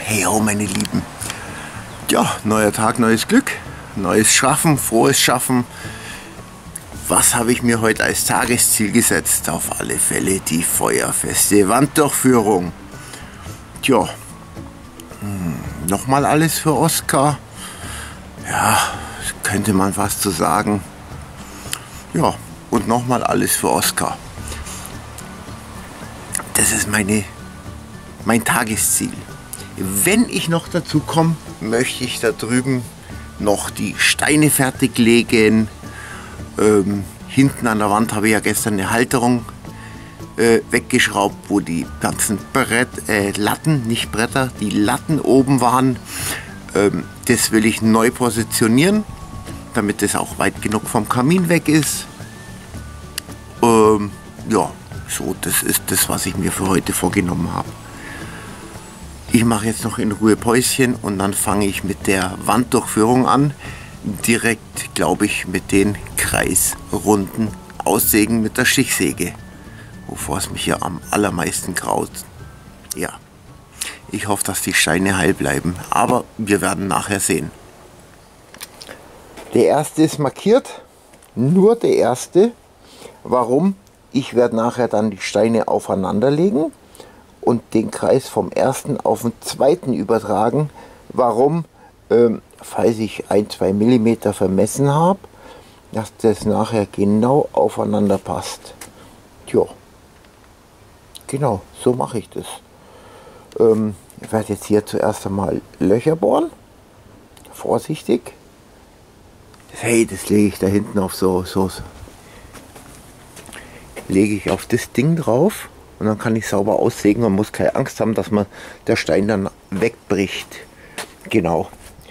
Hey ho, meine Lieben. Ja, neuer Tag, neues Glück, neues Schaffen, frohes Schaffen. Was habe ich mir heute als Tagesziel gesetzt? Auf alle Fälle die feuerfeste Wanddurchführung. Tja, nochmal alles für Oskar. Ja, könnte man fast so sagen. Ja, und nochmal alles für Oskar. Das ist mein Tagesziel. Wenn ich noch dazu komme, möchte ich da drüben noch die Steine fertig legen. Hinten an der Wand habe ich ja gestern eine Halterung weggeschraubt, wo die ganzen Latten, nicht Bretter, die Latten oben waren. Das will ich neu positionieren, damit das auch weit genug vom Kamin weg ist. Ja, so, das ist das, was ich mir für heute vorgenommen habe. Ich mache jetzt noch in Ruhe Päuschen und dann fange ich mit der Wanddurchführung an. Direkt, glaube ich, mit den kreisrunden Aussägen mit der Stichsäge. Wovor es mich ja am allermeisten graut. Ja, ich hoffe, dass die Steine heil bleiben. Aber wir werden nachher sehen. Der erste ist markiert. Nur der erste. Warum? Ich werde nachher dann die Steine aufeinander legen und den Kreis vom ersten auf den zweiten übertragen. Warum? Falls ich 1-2 mm vermessen habe, dass das nachher genau aufeinander passt. Tja, genau, so mache ich das. Ich werde jetzt hier zuerst einmal Löcher bohren. Vorsichtig. Hey, das lege ich da hinten auf lege ich auf das Ding drauf. Und dann kann ich sauber aussägen und muss keine Angst haben, dass der Stein dann wegbricht. Genau.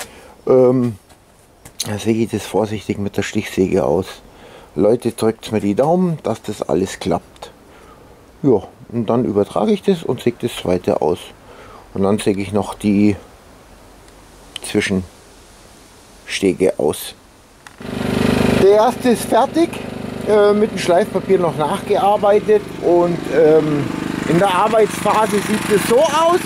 Da säge ich das vorsichtig mit der Stichsäge aus. Leute, drückt mir die Daumen, dass das alles klappt. Ja, und dann übertrage ich das und säge das zweite aus. Und dann säge ich noch die Zwischenstege aus. Der erste ist fertig. Mit dem Schleifpapier noch nachgearbeitet und in der Arbeitsphase sieht es so aus.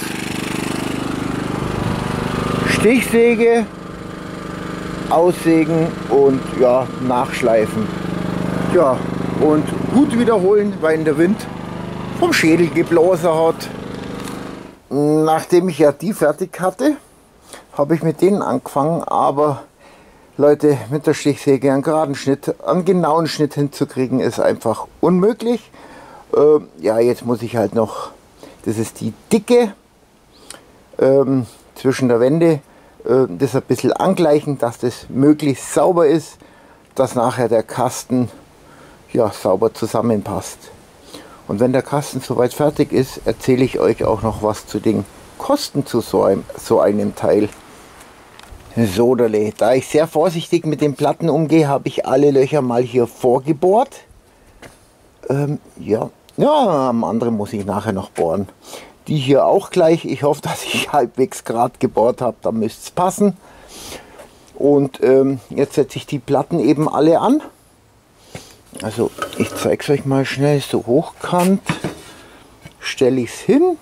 Stichsäge, aussägen und ja, nachschleifen. Ja, und gut wiederholen, weil der Wind vom Schädel geblasen hat. Nachdem ich ja die fertig hatte, habe ich mit denen angefangen, aber Leute, mit der Stichsäge einen geraden Schnitt, einen genauen Schnitt hinzukriegen, ist einfach unmöglich. Ja, jetzt muss ich halt noch, das ist die Dicke zwischen der Wände, das ein bisschen angleichen, dass das möglichst sauber ist, dass nachher der Kasten ja, sauber zusammenpasst. Und wenn der Kasten soweit fertig ist, erzähle ich euch auch noch was zu den Kosten zu so einem Teil. So, da ich sehr vorsichtig mit den Platten umgehe, habe ich alle Löcher mal hier vorgebohrt. Ja, am anderen muss ich nachher noch bohren. Die hier auch gleich. Ich hoffe, dass ich halbwegs gerade gebohrt habe, da müsste es passen. Und jetzt setze ich die Platten eben alle an. Also ich zeige es euch mal schnell, so hochkant stelle ich es hin.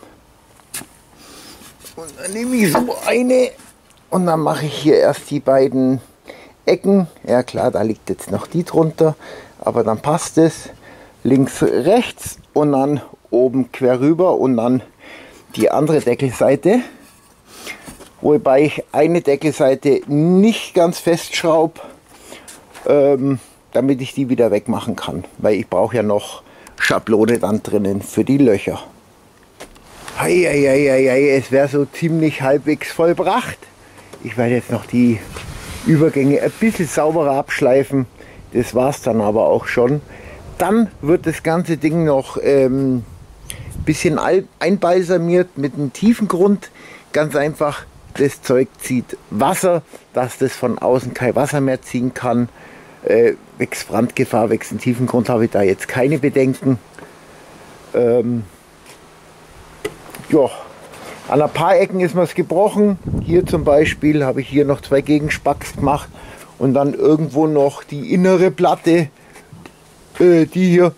Und dann nehme ich so eine. Und dann mache ich hier erst die beiden Ecken. Ja klar, da liegt jetzt noch die drunter, aber dann passt es. Links, rechts und dann oben quer rüber und dann die andere Deckelseite. Wobei ich eine Deckelseite nicht ganz festschraube, damit ich die wieder wegmachen kann. Weil ich brauche ja noch Schablone dann drinnen für die Löcher. Es wäre so ziemlich halbwegs vollbracht. Ich werde jetzt noch die Übergänge ein bisschen sauberer abschleifen. Das war es dann aber auch schon. Dann wird das ganze Ding noch ein bisschen einbalsamiert mit einem tiefen Grund. Ganz einfach, das Zeug zieht Wasser, dass das von außen kein Wasser mehr ziehen kann. Wächst Brandgefahr, wächst einen tiefen Grund, habe ich da jetzt keine Bedenken. Ja. An ein paar Ecken ist mir es gebrochen. Hier zum Beispiel habe ich hier noch 2 Gegenspacks gemacht und dann irgendwo noch die innere Platte, die hier.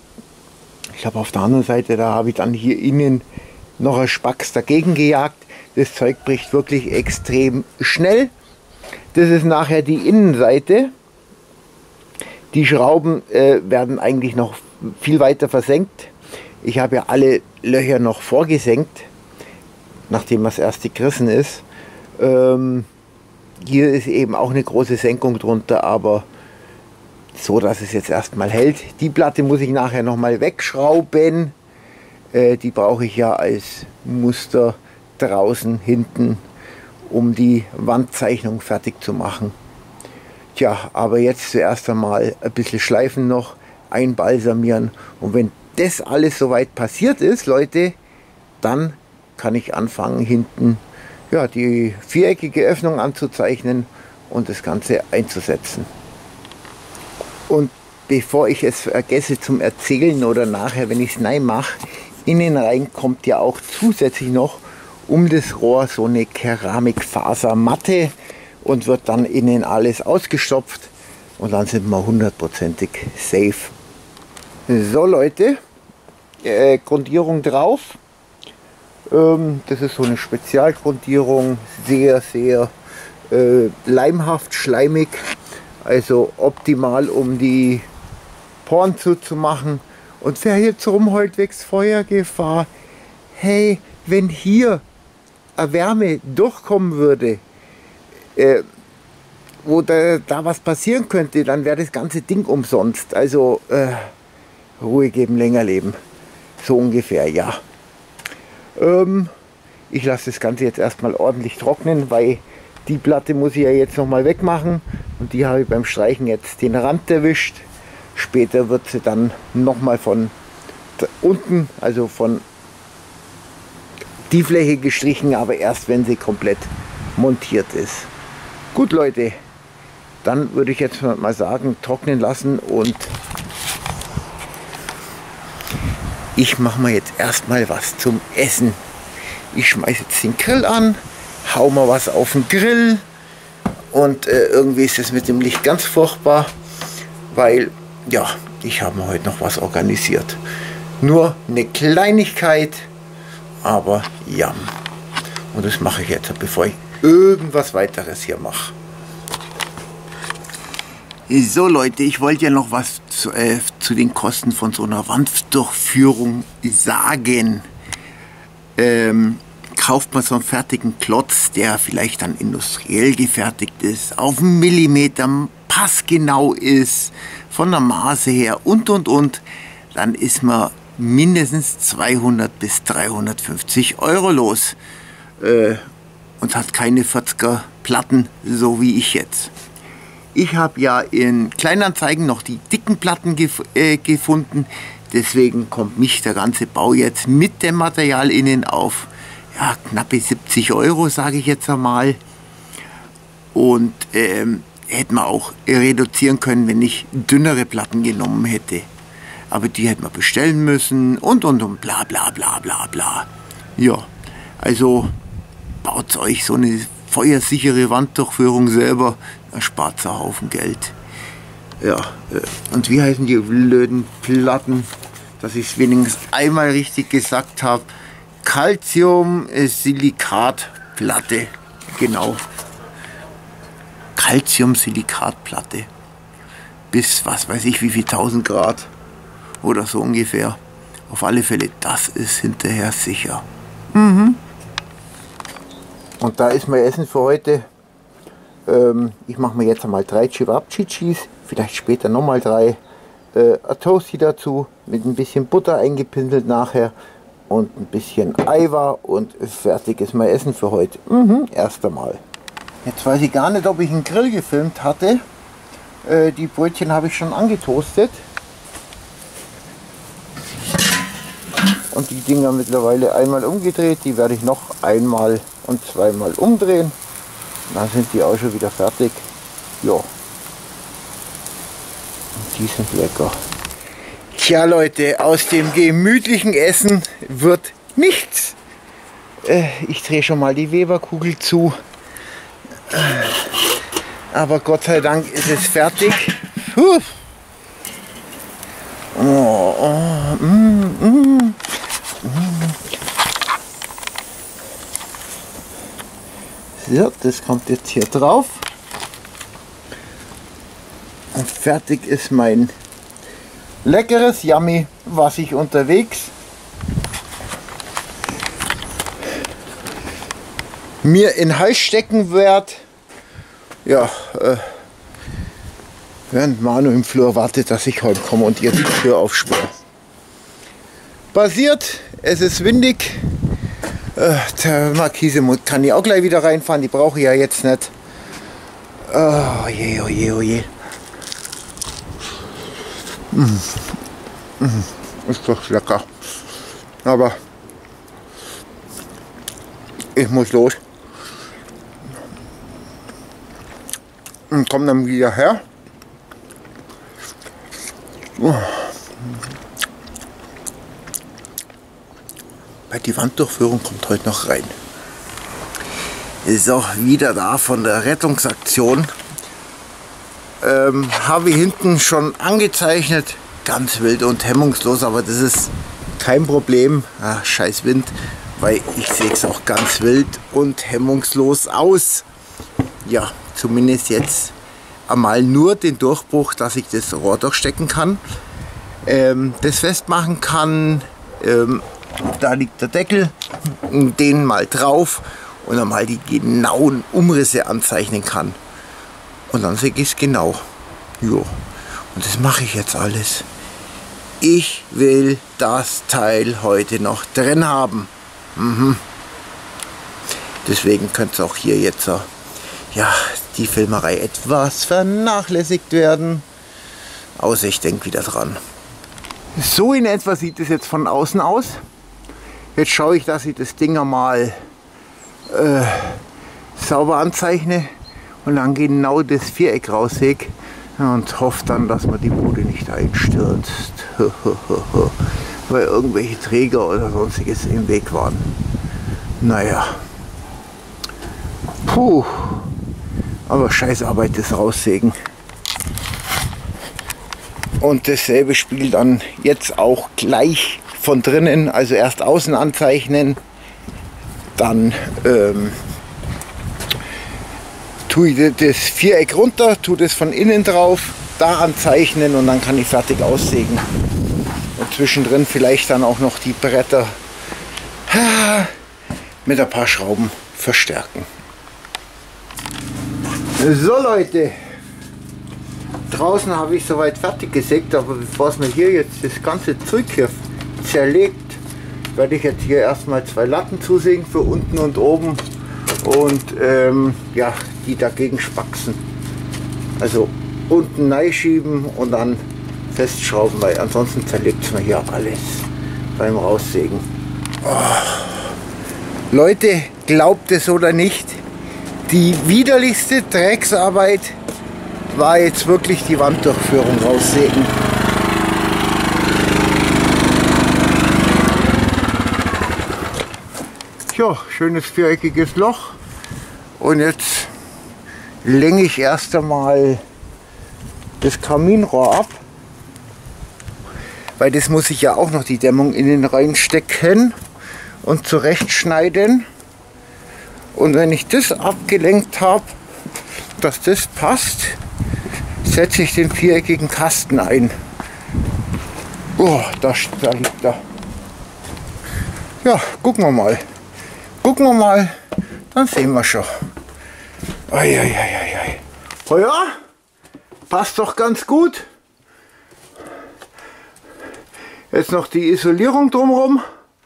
Ich glaube auf der anderen Seite, da habe ich dann hier innen noch ein Spacks dagegen gejagt. Das Zeug bricht wirklich extrem schnell. Das ist nachher die Innenseite. Die Schrauben werden eigentlich noch viel weiter versenkt. Ich habe ja alle Löcher noch vorgesenkt, nachdem das erste gerissen ist. Hier ist eben auch eine große Senkung drunter, aber so, dass es jetzt erstmal hält. Die Platte muss ich nachher nochmal wegschrauben. Die brauche ich ja als Muster draußen hinten, um die Wandzeichnung fertig zu machen. Tja, aber jetzt zuerst einmal ein bisschen schleifen noch, einbalsamieren. Und wenn das alles soweit passiert ist, Leute, dann kann ich anfangen, hinten ja, die viereckige Öffnung anzuzeichnen und das Ganze einzusetzen. Und bevor ich es vergesse zum Erzählen oder nachher, wenn ich es rein mache, innen rein kommt ja auch zusätzlich noch um das Rohr so eine Keramikfasermatte und wird dann innen alles ausgestopft und dann sind wir hundertprozentig safe. So Leute, Grundierung drauf. Das ist so eine Spezialgrundierung, sehr, sehr leimhaft, schleimig, also optimal, um die Poren zuzumachen. Und wer jetzt rumheult, wächst Feuergefahr. Hey, wenn hier eine Wärme durchkommen würde, wo da was passieren könnte, dann wäre das ganze Ding umsonst. Also Ruhe geben, länger leben. So ungefähr, ja. Ich lasse das Ganze jetzt erstmal ordentlich trocknen, weil die Platte muss ich ja jetzt nochmal wegmachen. Und die habe ich beim Streichen jetzt den Rand erwischt. Später wird sie dann nochmal von unten, also von die Fläche gestrichen, aber erst wenn sie komplett montiert ist. Gut Leute, dann würde ich jetzt mal sagen, trocknen lassen und ich mache mir jetzt erstmal was zum Essen. Ich schmeiße jetzt den Grill an, hau mal was auf den Grill und irgendwie ist es mit dem Licht ganz furchtbar, weil ja, ich habe mir heute noch was organisiert. Nur eine Kleinigkeit, aber ja. Und das mache ich jetzt, bevor ich irgendwas weiteres hier mache. So Leute, ich wollte ja noch was zu den Kosten von so einer Wanddurchführung sagen. Kauft man so einen fertigen Klotz, der vielleicht dann industriell gefertigt ist, auf einen Millimeter passgenau ist, von der Maße her und, dann ist man mindestens 200 bis 350 Euro los und hat keine 40er Platten, so wie ich jetzt. Ich habe ja in Kleinanzeigen noch die dicken Platten gefunden, deswegen kommt mich der ganze Bau jetzt mit dem Material innen auf ja, knappe 70 Euro, sage ich jetzt einmal. Und hätte man auch reduzieren können, wenn ich dünnere Platten genommen hätte. Aber die hätte man bestellen müssen und bla bla bla bla bla. Ja, also baut euch so eine feuersichere Wanddurchführung selber, dann spart einen Haufen Geld. Ja, und wie heißen die blöden Platten, dass ich es wenigstens einmal richtig gesagt habe? Calcium-Silikatplatte, genau. Calcium-Silikatplatte. Bis, was weiß ich, wie viel 1000 Grad oder so ungefähr. Auf alle Fälle, das ist hinterher sicher. Mhm. Und da ist mein Essen für heute. Ich mache mir jetzt einmal 3 Cevapcicis, vielleicht später nochmal 3. Ein Toasty dazu, mit ein bisschen Butter eingepinselt nachher. Und ein bisschen Eiweiß und fertig ist mein Essen für heute. Erst einmal. Jetzt weiß ich gar nicht, ob ich einen Grill gefilmt hatte. Die Brötchen habe ich schon angetoastet. Und die Dinger mittlerweile einmal umgedreht. Die werde ich noch einmal und zweimal umdrehen. Dann sind die auch schon wieder fertig. Ja. Und die sind lecker. Tja Leute, aus dem gemütlichen Essen wird nichts. Ich drehe schon mal die Weberkugel zu. Aber Gott sei Dank ist es fertig. So, das kommt jetzt hier drauf. Und fertig ist mein leckeres Yummy, was ich unterwegs mir in den Hals stecken werde. Ja, während Manu im Flur wartet, dass ich heute komme und ihr die Tür aufsperre. Passiert, es ist windig. Der Markise kann ich auch gleich wieder reinfahren, die brauche ich ja jetzt nicht. Oh je, oh je, oh je. Ist doch lecker. Aber ich muss los. Und komme dann wieder her. Weil die Wanddurchführung kommt heute noch rein. Ist auch wieder da von der Rettungsaktion. Habe ich hinten schon angezeichnet. Ganz wild und hemmungslos, aber das ist kein Problem. Ach, scheiß Wind, weil ich sehe es auch ganz wild und hemmungslos aus. Ja, zumindest jetzt einmal nur den Durchbruch, dass ich das Rohr durchstecken kann. Das festmachen kann. Da liegt der Deckel, den mal drauf und dann mal die genauen Umrisse anzeichnen kann. Und dann sehe ich es genau. Jo. Und das mache ich jetzt alles. Ich will das Teil heute noch drin haben. Deswegen könnte es auch hier jetzt ja, die Filmerei etwas vernachlässigt werden. Außer ich denke wieder dran. So in etwa sieht es jetzt von außen aus. Jetzt schaue ich, dass ich das Ding mal sauber anzeichne und dann genau das Viereck raussäge und hoffe dann, dass man die Bude nicht einstürzt. Weil irgendwelche Träger oder sonstiges im Weg waren. Naja. Puh. Aber scheiß Arbeit, das raussägen. Und dasselbe Spiel dann jetzt auch gleich von drinnen, also erst außen anzeichnen, dann tue ich das Viereck runter, tue das von innen drauf, da anzeichnen und dann kann ich fertig aussägen. Und zwischendrin vielleicht dann auch noch die Bretter mit ein paar Schrauben verstärken. So Leute, draußen habe ich soweit fertig gesägt, aber bevor es mir hier jetzt das ganze Zeug hier zerlegt, werde ich jetzt hier erstmal 2 Latten zusägen für unten und oben und ja, die dagegen spaxen. Also unten reinschieben und dann festschrauben, weil ansonsten zerlegt es mir hier alles beim Raussägen. Oh. Leute, glaubt es oder nicht, die widerlichste Drecksarbeit war jetzt wirklich die Wanddurchführung raussägen. Ja, schönes viereckiges Loch. Und jetzt länge ich erst einmal das Kaminrohr ab. Weil das muss ich ja auch noch die Dämmung innen reinstecken und zurechtschneiden. Und wenn ich das abgelenkt habe, dass das passt, setze ich den viereckigen Kasten ein. Oh, da liegt er. Ja, gucken wir mal. Gucken wir mal, dann sehen wir schon. Eieieiei. Oh ja, passt doch ganz gut. Jetzt noch die Isolierung drumherum.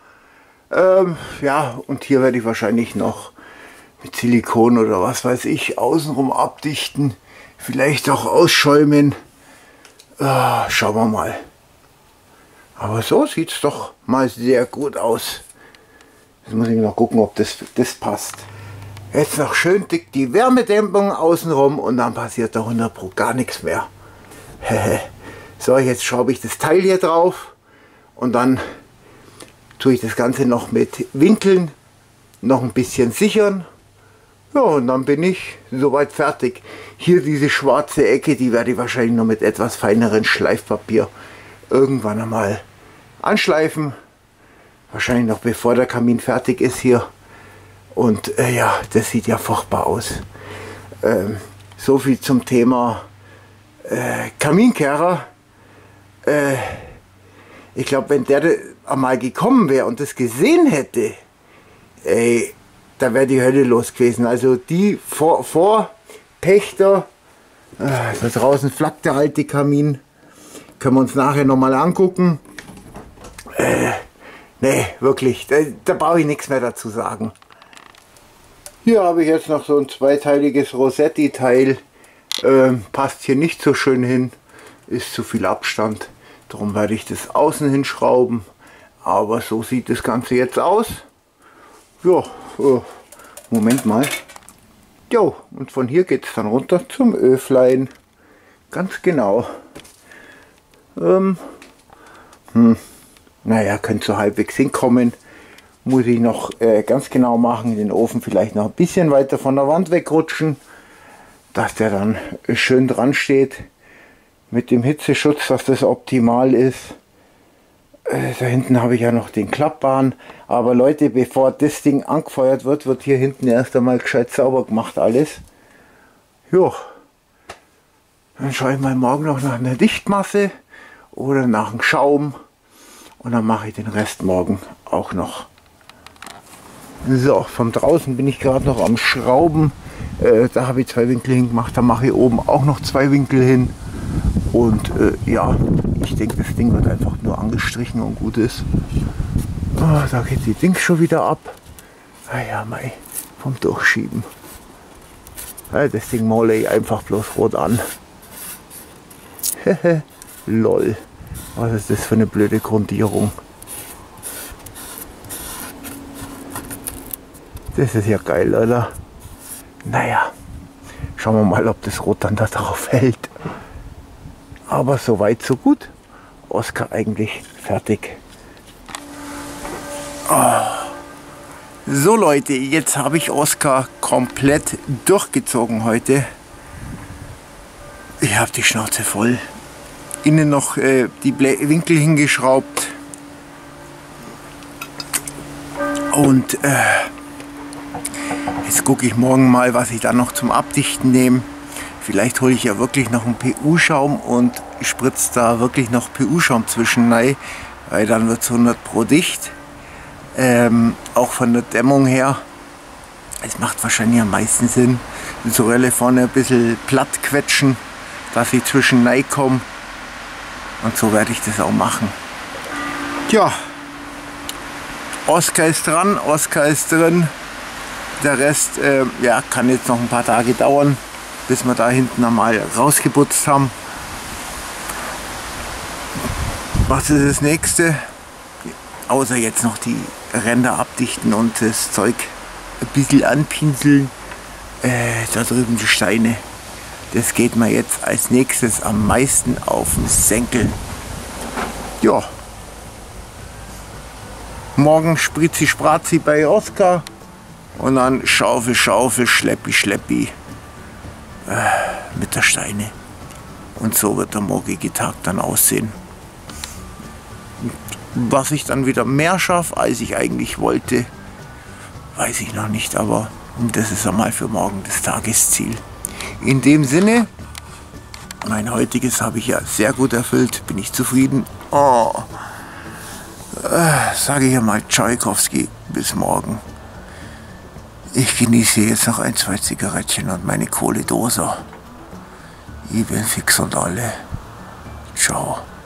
Ja, und hier werde ich wahrscheinlich noch mit Silikon oder was weiß ich außenrum abdichten. Vielleicht auch ausschäumen. Schauen wir mal. Aber so sieht es doch mal sehr gut aus. Jetzt muss ich noch gucken, ob das passt. Jetzt noch schön dick die Wärmedämmung außenrum und dann passiert da 100% gar nichts mehr. So, jetzt schraube ich das Teil hier drauf und dann tue ich das Ganze noch mit Winkeln noch ein bisschen sichern. Ja, und dann bin ich soweit fertig. Hier diese schwarze Ecke, die werde ich wahrscheinlich noch mit etwas feineren Schleifpapier irgendwann einmal anschleifen. Wahrscheinlich noch bevor der Kamin fertig ist hier. Und ja, das sieht ja furchtbar aus. So viel zum Thema Kaminkehrer. Ich glaube, wenn der einmal gekommen wäre und das gesehen hätte, ey, da wäre die Hölle los gewesen. Also die Vorpächter, da draußen flackt der alte Kamin, können wir uns nachher nochmal angucken. Nee, wirklich, da brauche ich nichts mehr dazu sagen. Hier habe ich jetzt noch so ein zweiteiliges Rossetti-Teil. Passt hier nicht so schön hin, ist zu viel Abstand. Darum werde ich das außen hinschrauben. Aber so sieht das Ganze jetzt aus. Ja, Moment mal. Jo, und von hier geht es dann runter zum Öflein. Ganz genau. Naja, könnte so halbwegs hinkommen. Muss ich noch ganz genau machen. Den Ofen vielleicht noch ein bisschen weiter von der Wand wegrutschen, dass der dann schön dran steht. Mit dem Hitzeschutz, dass das optimal ist. Da hinten habe ich ja noch den Klappbaren. Aber Leute, bevor das Ding angefeuert wird, wird hier hinten erst einmal gescheit sauber gemacht alles. Jo. Dann schaue ich mal morgen noch nach einer Dichtmasse oder nach einem Schaum. Und dann mache ich den Rest morgen auch noch. So, von draußen bin ich gerade noch am Schrauben. Da habe ich 2 Winkel hingemacht. Da mache ich oben auch noch 2 Winkel hin. Und ja, ich denke, das Ding wird einfach nur angestrichen und gut ist. Oh, da geht die Dings schon wieder ab. Naja, mei, vom Durchschieben. Ja, das Ding male ich einfach bloß rot an. Hehe, lol. Was ist das für eine blöde Grundierung? Das ist ja geil, oder? Naja, schauen wir mal, ob das Rot dann da drauf hält. Aber so weit, so gut. Oskar eigentlich fertig. Oh. So Leute, jetzt habe ich Oskar komplett durchgezogen heute. Ich habe die Schnauze voll. Innen noch die Winkel hingeschraubt. Und jetzt gucke ich morgen mal, was ich dann noch zum Abdichten nehme. Vielleicht hole ich ja wirklich noch einen PU-Schaum und spritze da wirklich noch PU-Schaum zwischen rein, weil dann wird es 100% dicht. Auch von der Dämmung her. Es macht wahrscheinlich am meisten Sinn. Die Relle vorne ein bisschen platt quetschen, dass ich zwischen rein komme. Und so werde ich das auch machen. Tja, Oskar ist dran, Oskar ist drin. Der Rest ja, kann jetzt noch ein paar Tage dauern, bis wir da hinten einmal rausgeputzt haben. Was ist das nächste? Außer jetzt noch die Ränder abdichten und das Zeug ein bisschen anpinseln. Da drüben die Steine. Das geht mir jetzt als nächstes am meisten auf den Senkel. Ja. Morgen Spritzi Sprazi bei Oskar. Und dann Schaufel, Schaufel, Schleppi, Schleppi. Mit der Steine. Und so wird der morgige Tag dann aussehen. Was ich dann wieder mehr schaffe, als ich eigentlich wollte, weiß ich noch nicht. Aber das ist einmal für morgen das Tagesziel. In dem Sinne, mein heutiges habe ich ja sehr gut erfüllt. Bin ich zufrieden. Oh. Sage ich ja mal Tschaikowski, bis morgen. Ich genieße jetzt noch 1, 2 Zigarettchen und meine Kohle-Dose. Ich bin fix und alle. Ciao.